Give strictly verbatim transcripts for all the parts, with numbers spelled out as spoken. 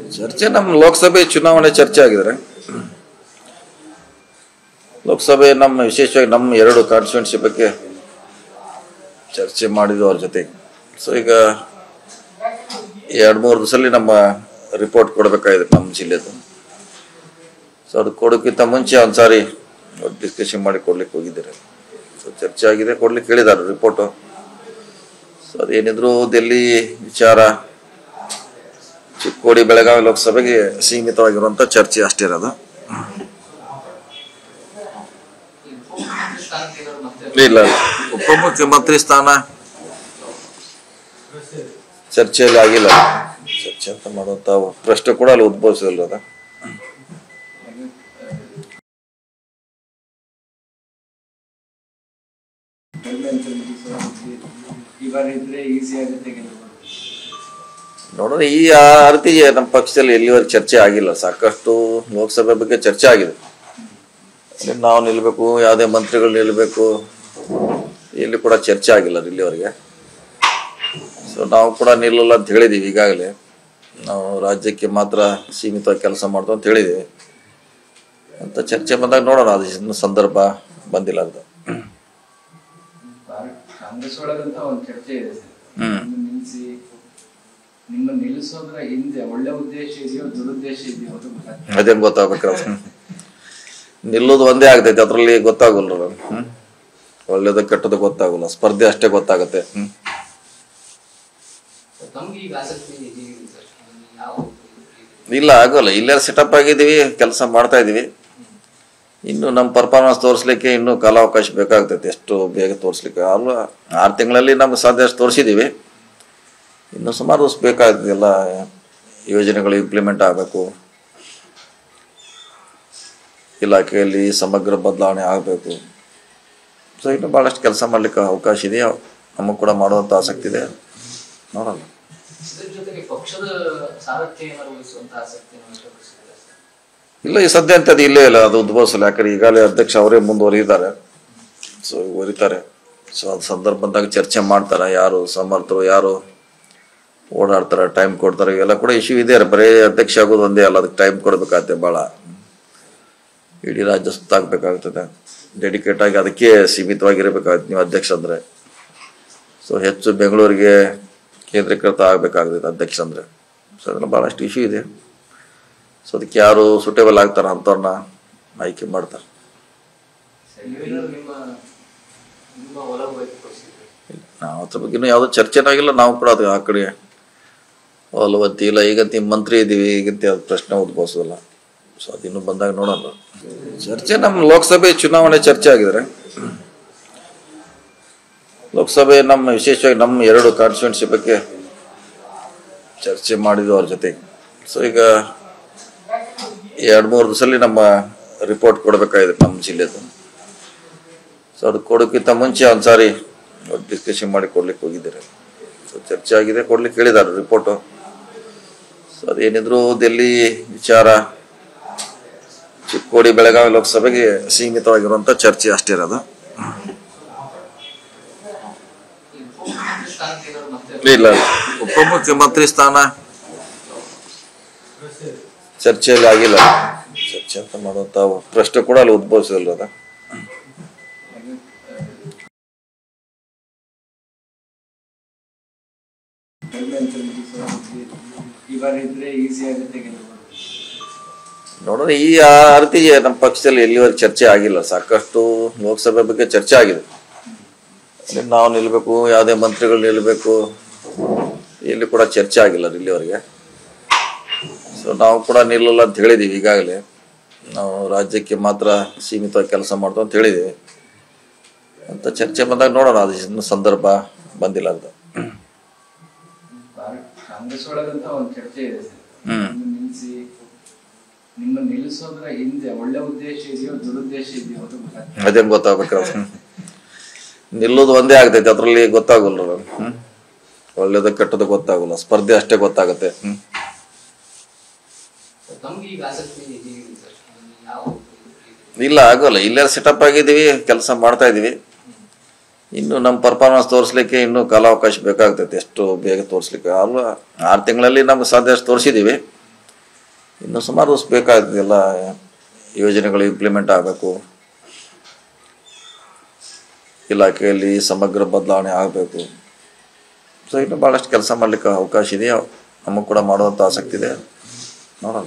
ಚರ್ಚೆ ನಮ್ಮ ಲೋಕಸಭೆ ಚುನಾವಣೆ ಚರ್ಚೆ ಆಗಿದ್ರೆ ಲೋಕಸಭೆ ನಮ್ಮ ವಿಶೇಷವಾಗಿ ನಮ್ಮ ಎರಡು ಕಾನ್ಸ್ಟಿಟ್ಯೂನ್ಸಿ ಬಗ್ಗೆ ಚರ್ಚೆ ಮಾಡಿದ್ವು ಅವ್ರ ಜೊತೆ. ಸೊ ಈಗ ಎರಡು ಮೂರು ದಿವಸದಲ್ಲಿ ನಮ್ಮ ರಿಪೋರ್ಟ್ ಕೊಡಬೇಕಾಗಿದೆ ನಮ್ಮ ಜಿಲ್ಲೆದು. ಸೊ ಅದು ಕೊಡೋಕ್ಕಿಂತ ಮುಂಚೆ ಒಂದ್ಸಾರಿ ಡಿಸ್ಕಷನ್ ಮಾಡಿ ಕೊಡ್ಲಿಕ್ಕೆ ಹೋಗಿದ್ದಾರೆ. ಸೊ ಚರ್ಚೆ ಆಗಿದೆ, ಕೊಡ್ಲಿಕ್ಕೆ ಹೇಳಿದ್ದಾರೆ ರಿಪೋರ್ಟು. ಸೊ ಅದೇನಿದ್ರು ಡೆಲ್ಲಿ ವಿಚಾರ, ಚಿಕ್ಕೋಡಿ ಬೆಳಗಾವಿ ಲೋಕಸಭೆಗೆ ಸೀಮಿತವಾಗಿರುವಂಥ ಚರ್ಚೆ ಅಷ್ಟೇ ಇರೋದು. ಇಲ್ಲ ಉಪಮುಖ್ಯಮಂತ್ರಿ ಸ್ಥಾನ ಚರ್ಚೆಯಲ್ಲಿ ಆಗಿಲ್ಲ. ಚರ್ಚೆ ಅಂತ ಮಾಡುವಂತ ಪ್ರಶ್ನೆ ಕೂಡ ಅಲ್ಲಿ ಉದ್ಭವಿಸಿಲ್ಲ. ಅದ ನೋಡೋಣ. ಈ ಅರ್ತಿ ನಮ್ಮ ಪಕ್ಷದಲ್ಲಿ ಎಲ್ಲಿವರೆಗೆ ಚರ್ಚೆ ಆಗಿಲ್ಲ. ಸಾಕಷ್ಟು ಲೋಕಸಭೆ ಬಗ್ಗೆ ಚರ್ಚೆ ಆಗಿದೆ. ನಾವು ನಿಲ್ಬೇಕು, ಯಾವುದೇ ಮಂತ್ರಿಗಳು ನಿಲ್ಬೇಕು, ಇಲ್ಲಿ ಕೂಡ ಚರ್ಚೆ ಆಗಿಲ್ಲ ಇಲ್ಲಿವರೆಗೆ. ಸೊ ನಾವು ಕೂಡ ನಿಲ್ಲಲ್ಲ ಅಂತ ಹೇಳಿದೀವಿ. ಈಗಾಗಲೇ ನಾವು ರಾಜ್ಯಕ್ಕೆ ಮಾತ್ರ ಸೀಮಿತವಾಗಿ ಕೆಲಸ ಮಾಡ್ತೀವಿ ಅಂತ ಹೇಳಿದೀವಿ. ಅಂತ ಚರ್ಚೆ ಬಂದಾಗ ನೋಡೋಣ. ಅದು ಇನ್ನು ಸಂದರ್ಭ ಬಂದಿಲ್ಲ ಅಂತ. ಕಾಂಗ್ರೆಸ್ ಒಳಗಂತ ಒಂದು ಚರ್ಚೆ ಇದೆ ಸರ್. ನಿಲ್ಲಿಸಿ ನಿಮ್ಮ ನಿಲ್ಲಿಸೋದ್ರ ಹಿಂದೆ ಒಳ್ಳೆ ಉದ್ದೇಶ ಇದೆಯೋ ದುರುದ್ದೇಶ ಇದೆಯೋ ಅದು ಗೊತ್ತಾಗ್ತದೆ. ಅದೇನ್ ಗೊತ್ತಾಗ್ಬೇಕ್ರ. ನಿಲ್ಲೋದು ಒಂದೇ ಆಗ್ತೈತೆ, ಅದ್ರಲ್ಲಿ ಗೊತ್ತಾಗಲ್ಲ. ಹ್ಮ್ ಒಳ್ಳೇದು ಕೆಟ್ಟದ್ದು ಗೊತ್ತಾಗಲ್ಲ, ಸ್ಪರ್ಧೆ ಅಷ್ಟೇ ಗೊತ್ತಾಗತ್ತೆ. ಹ್ಮ್ ಇಲ್ಲ ಆಗೋಲ್ಲ. ಇಲ್ಲೇ ಸೆಟಪ್ ಆಗಿದ್ದೀವಿ, ಕೆಲಸ ಮಾಡ್ತಾ ಇದೀವಿ. ಇನ್ನು ನಮ್ಮ ಪರ್ಫಾರ್ಮೆನ್ಸ್ ತೋರಿಸ್ಲಿಕ್ಕೆ ಇನ್ನೂ ಕಾಲಾವಕಾಶ ಬೇಕಾಗ್ತೈತೆ. ಎಷ್ಟು ಬೇಗ ತೋರಿಸ್ಲಿಕ್ಕೆ ಅಲ್ವಾ. ಆರು ತಿಂಗಳಲ್ಲಿ ನಮ್ಗೆ ಸಾಧ್ಯ ಅಷ್ಟು ತೋರಿಸಿದ್ದೀವಿ. ಇನ್ನು ಸುಮಾರು ದಿವಸ ಬೇಕಾಗ್ತದೆ. ಎಲ್ಲ ಯೋಜನೆಗಳು ಇಂಪ್ಲಿಮೆಂಟ್ ಆಗಬೇಕು, ಇಲಾಖೆಯಲ್ಲಿ ಸಮಗ್ರ ಬದಲಾವಣೆ ಆಗಬೇಕು. ಸೊ ಇನ್ನು ಭಾಳಷ್ಟು ಕೆಲಸ ಮಾಡ್ಲಿಕ್ಕೆ ಅವಕಾಶ ಇದೆ. ನಮಗೆ ಕೂಡ ಮಾಡುವಂಥ ಆಸಕ್ತಿ ಇದೆ. ನೋಡೋಣ. ಇಲ್ಲ ಈ ಸದ್ಯ ಅಂತದ್ದು ಇಲ್ಲೇ ಇಲ್ಲ. ಅದು ಉದ್ಭವಿಸಲ್ಲ. ಯಾಕಂದ್ರೆ ಈಗಾಗಲೇ ಅಧ್ಯಕ್ಷ ಅವರೇ ಮುಂದುವರಿದ್ದಾರೆ. ಸೊ ವರಿತಾರೆ. ಸೊ ಅದು ಸಂದರ್ಭ ಬಂದಾಗ ಚರ್ಚೆ ಮಾಡ್ತಾರೆ. ಯಾರು ಸಮರ್ಥರು, ಯಾರು ಓಡಾಡ್ತಾರೆ, ಟೈಮ್ ಕೊಡ್ತಾರೆ, ಇವೆಲ್ಲ ಕೂಡ ಇಶ್ಯೂ ಇದೆ. ಬರೀ ಅಧ್ಯಕ್ಷ ಆಗೋದು ಒಂದೇ ಅಲ್ಲ, ಅದಕ್ಕೆ ಟೈಮ್ ಕೊಡಬೇಕಾಗತ್ತೆ. ಭಾಳ ಇಡೀ ರಾಜ್ಯ ಸುತ್ತಾಗಬೇಕಾಗ್ತದೆ. ಡೆಡಿಕೇಟ್ ಆಗಿ ಅದಕ್ಕೆ ಸೀಮಿತವಾಗಿರಬೇಕಾಗುತ್ತೆ ನೀವು ಅಧ್ಯಕ್ಷ ಅಂದರೆ. ಸೊ ಹೆಚ್ಚು ಬೆಂಗಳೂರಿಗೆ ಕೇಂದ್ರೀಕೃತ ಆಗಬೇಕಾಗ್ತದೆ ಅಧ್ಯಕ್ಷ ಅಂದರೆ. ಸೊ ಅದನ್ನು ಭಾಳಷ್ಟು ಇಶ್ಯೂ ಇದೆ. ಸೊ ಅದಕ್ಕೆ ಯಾರು ಸೂಟೇಬಲ್ ಆಗ್ತಾರೆ ಅಂಥವ್ರನ್ನ ಆಯ್ಕೆ ಮಾಡ್ತಾರೆ. ನಾವು ಅದ್ರ ಬಗ್ಗೆ ಇನ್ನೂ ಯಾವುದೋ ಚರ್ಚೆನೂ ಆಗಿಲ್ಲ. ನಾವು ಕೂಡ ಅದು ಆ ಕಡೆ ಒಲವತ್ತಿ ಇಲ್ಲ. ಈಗಂತ ಮಂತ್ರಿ ಇದ್ದೀವಿ, ಈಗಂತ ಅದು ಪ್ರಶ್ನೆ ಉದ್ಭವಿಸೋಲ್ಲ. ಸೊ ಅದಿನ್ನೂ ಬಂದಾಗ ನೋಡೋಣ. ಚರ್ಚೆ ನಮ್ಮ ಲೋಕಸಭೆ ಚುನಾವಣೆ ಚರ್ಚೆ ಆಗಿದ್ರೆ ಲೋಕಸಭೆ ನಮ್ಮ ವಿಶೇಷವಾಗಿ ನಮ್ಮ ಎರಡು ಕಾನ್ಸ್ಟಿಟ್ಯೂನ್ಸಿ ಬಗ್ಗೆ ಚರ್ಚೆ ಮಾಡಿದ್ವು ಅವ್ರ ಜೊತೆ. ಸೊ ಈಗ ಎರಡು ಮೂರು ದಿವಸದಲ್ಲಿ ನಮ್ಮ ರಿಪೋರ್ಟ್ ಕೊಡಬೇಕಾಗಿದೆ ನಮ್ಮ ಜಿಲ್ಲೆದು. ಸೊ ಅದು ಕೊಡೋಕ್ಕಿಂತ ಮುಂಚೆ ಒಂದ್ಸಾರಿ ಡಿಸ್ಕಷನ್ ಮಾಡಿ ಕೊಡ್ಲಿಕ್ಕೆ ಹೋಗಿದ್ದಾರೆ. ಸೊ ಚರ್ಚೆ ಆಗಿದೆ, ಕೊಡ್ಲಿಕ್ಕೆ ಹೇಳಿದ್ದಾರೆ ರಿಪೋರ್ಟು. ಸೊ ಅದೇನಿದ್ರು ಡೆಲ್ಲಿ ವಿಚಾರ, ಚಿಕ್ಕೋಡಿ ಬೆಳಗಾವಿ ಲೋಕಸಭೆಗೆ ಸೀಮಿತವಾಗಿರುವಂಥ ಚರ್ಚೆ ಅಷ್ಟೇ ಇರೋದು. ಇಲ್ಲ ಉಪಮುಖ್ಯಮಂತ್ರಿ ಸ್ಥಾನ ಚರ್ಚೆಯಲ್ಲಿ ಆಗಿಲ್ಲ. ಚರ್ಚೆ ಅಂತ ಮಾಡುವಂತ ಪ್ರಶ್ನೆ ಕೂಡ ಅಲ್ಲಿ ಉದ್ಭವಿಸಿಲ್ಲ. ಅದ ನೋಡೋಣ. ಈ ಅರ್ತಿ ನಮ್ಮ ಪಕ್ಷದಲ್ಲಿ ಎಲ್ಲಿವರೆಗೆ ಚರ್ಚೆ ಆಗಿಲ್ಲ. ಸಾಕಷ್ಟು ಲೋಕಸಭೆ ಬಗ್ಗೆ ಚರ್ಚೆ ಆಗಿದೆ. ನಾವು ನಿಲ್ಬೇಕು, ಯಾವುದೇ ಮಂತ್ರಿಗಳು ನಿಲ್ಬೇಕು, ಇಲ್ಲಿ ಕೂಡ ಚರ್ಚೆ ಆಗಿಲ್ಲ ಇಲ್ಲಿವರೆಗೆ. ಸೊ ನಾವು ಕೂಡ ನಿಲ್ಲಲ್ಲ ಅಂತ ಹೇಳಿದೀವಿ. ಈಗಾಗಲೇ ನಾವು ರಾಜ್ಯಕ್ಕೆ ಮಾತ್ರ ಸೀಮಿತವಾಗಿ ಕೆಲಸ ಮಾಡ್ತೀವಿ ಅಂತ ಹೇಳಿದೀವಿ. ಅಂತ ಚರ್ಚೆ ಬಂದಾಗ ನೋಡೋಣ. ಅದು ಇನ್ನು ಸಂದರ್ಭ ಬಂದಿಲ್ಲ ಅಂತ. ಕಾಂಗ್ರೆಸ್ ಒಳಗಂತ ಒಂದು ಚರ್ಚೆ ಇದೆ ಸರ್. ನಿಲ್ಲಿಸಿ ನಿಮ್ಮ ನಿಲ್ಲಿಸೋದ್ರ ಹಿಂದೆ ಒಳ್ಳೆ ಉದ್ದೇಶ ಇದೆಯೋ ದುರುದ್ದೇಶ ಇದೆಯೋ ಅದು ಗೊತ್ತಾಗ್ತದೆ. ಅದೇನ್ ಗೊತ್ತಾಗ್ಬೇಕ್ರ. ನಿಲ್ಲೋದು ಒಂದೇ ಆಗ್ತೈತೆ, ಅದ್ರಲ್ಲಿ ಗೊತ್ತಾಗಲ್ಲ. ಹ್ಮ್ ಒಳ್ಳೇದು ಕೆಟ್ಟದ್ದು ಗೊತ್ತಾಗಲ್ಲ, ಸ್ಪರ್ಧೆ ಅಷ್ಟೇ ಗೊತ್ತಾಗತ್ತೆ. ಹ್ಮ್ ಇಲ್ಲ ಆಗೋಲ್ಲ. ಇಲ್ಲೇ ಸೆಟಪ್ ಆಗಿದ್ದೀವಿ, ಕೆಲಸ ಮಾಡ್ತಾ ಇದೀವಿ. ಇನ್ನು ನಮ್ಮ ಪರ್ಫಾರ್ಮೆನ್ಸ್ ತೋರಿಸ್ಲಿಕ್ಕೆ ಇನ್ನೂ ಕಾಲಾವಕಾಶ ಬೇಕಾಗ್ತೈತೆ. ಎಷ್ಟು ಬೇಗ ತೋರಿಸ್ಲಿಕ್ಕೆ ಅಲ್ವಾ. ಆರು ತಿಂಗಳಲ್ಲಿ ನಮ್ಗೆ ಸಾಧ್ಯ ಅಷ್ಟು ತೋರಿಸಿದ್ದೀವಿ. ಇನ್ನು ಸುಮಾರು ವರ್ಷ ಬೇಕಾಗ್ತದೆ. ಎಲ್ಲ ಯೋಜನೆಗಳು ಇಂಪ್ಲಿಮೆಂಟ್ ಆಗಬೇಕು, ಇಲಾಖೆಯಲ್ಲಿ ಸಮಗ್ರ ಬದಲಾವಣೆ ಆಗಬೇಕು. ಸೊ ಇನ್ನು ಭಾಳಷ್ಟು ಕೆಲಸ ಮಾಡಲಿಕ್ಕೆ ಅವಕಾಶ ಇದೆ, ನಮಗೆ ಕೂಡ ಮಾಡುವಂಥ ಆಸಕ್ತಿ ಇದೆ, ನೋಡೋಣ.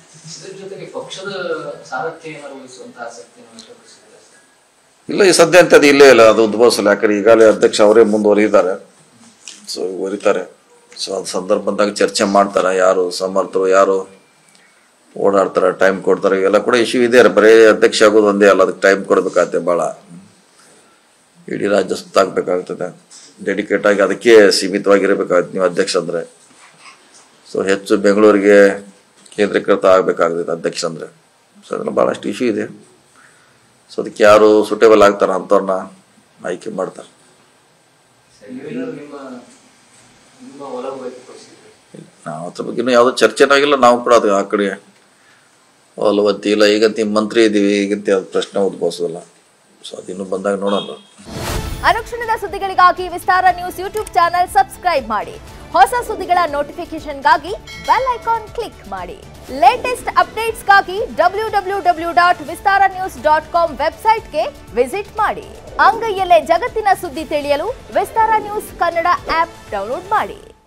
ಇಲ್ಲ, ಈ ಸದ್ಯ ಅಂತ ಅದು ಇಲ್ಲೇ ಇಲ್ಲ, ಅದು ಉದ್ಭವಿಸಲ್ಲ. ಯಾಕಂದ್ರೆ ಈಗಾಗಲೇ ಅಧ್ಯಕ್ಷ ಅವರೇ ಮುಂದುವರಿದ್ದಾರೆ, ಸೊ ವರಿತಾರೆ. ಸೊ ಅದು ಸಂದರ್ಭ ಬಂದಾಗ ಚರ್ಚೆ ಮಾಡ್ತಾರೆ, ಯಾರು ಸಮರ್ಥರು, ಯಾರು ಓಡಾಡ್ತಾರೆ, ಟೈಮ್ ಕೊಡ್ತಾರೆ, ಇವೆಲ್ಲ ಕೂಡ ಇಶ್ಯೂ ಇದೆ. ಬರೀ ಅಧ್ಯಕ್ಷ ಆಗೋದು ಒಂದೇ ಅಲ್ಲ, ಅದಕ್ಕೆ ಟೈಮ್ ಕೊಡಬೇಕಾಗತ್ತೆ. ಭಾಳ ಇಡೀ ರಾಜ್ಯ ಸುತ್ತಾಗಬೇಕಾಗ್ತದೆ, ಡೆಡಿಕೇಟ್ ಆಗಿ ಅದಕ್ಕೆ ಸೀಮಿತವಾಗಿರಬೇಕಾಗುತ್ತೆ ನೀವು ಅಧ್ಯಕ್ಷ ಅಂದರೆ. ಸೊ ಹೆಚ್ಚು ಬೆಂಗಳೂರಿಗೆ ಕೇಂದ್ರೀಕೃತ ಆಗಬೇಕಾಗ್ತದೆ ಅಧ್ಯಕ್ಷ ಅಂದರೆ. ಸೊ ಅದನ್ನು ಭಾಳಷ್ಟು ಇಶ್ಯೂ ಇದೆ. ಸೊ ಅದಕ್ಕೆ ಯಾರು ಸೂಟೇಬಲ್ ಆಗ್ತಾರೆ ಅಂಥವ್ರನ್ನ ಆಯ್ಕೆ ಮಾಡ್ತಾರೆ. ನಾವು ಅದ್ರ ಬಗ್ಗೆ ಇನ್ನೂ ಯಾವುದೋ ಚರ್ಚೆನೂ ಆಗಿಲ್ಲ. ನಾವು ಕೂಡ ಅದು ಆ ಕಡೆ ಒಲವತ್ತಿ ಇಲ್ಲ. ಈಗಂತ ಮಂತ್ರಿ ಇದ್ದೀವಿ, ಈಗಂತ ಅದು ಪ್ರಶ್ನೆ ಉದ್ಭವಿಸೋದಿಲ್ಲ. ಸೊ ಅದಿನ್ನೂ ಬಂದಾಗ ನೋಡೋಣ. ಅನುಕ್ಷಣದ ಸುದ್ದಿಗಳಿಗಾಗಿ Vistara news YouTube channel subscribe ಮಾಡಿ. ಹೊಸ ಸುದ್ದಿಗಳ ನೋಟಿಫಿಕೇಶನ್ಗಾಗಿ ಬೆಲ್ ಐಕಾನ್ ಕ್ಲಿಕ್ ಮಾಡಿ. ಲೇಟೆಸ್ಟ್ ಅಪ್ಡೇಟ್ಸ್ಗಾಗಿ W W W dot Vistara news dot com ವೆಬ್ಸೈಟ್ಗೆ ವಿಸಿಟ್ ಮಾಡಿ. ಅಂಗೈಯಲ್ಲೇ ಜಗತ್ತಿನ ಸುದ್ದಿ ತಿಳಿಯಲು Vistara news Kannada app download ಮಾಡಿ.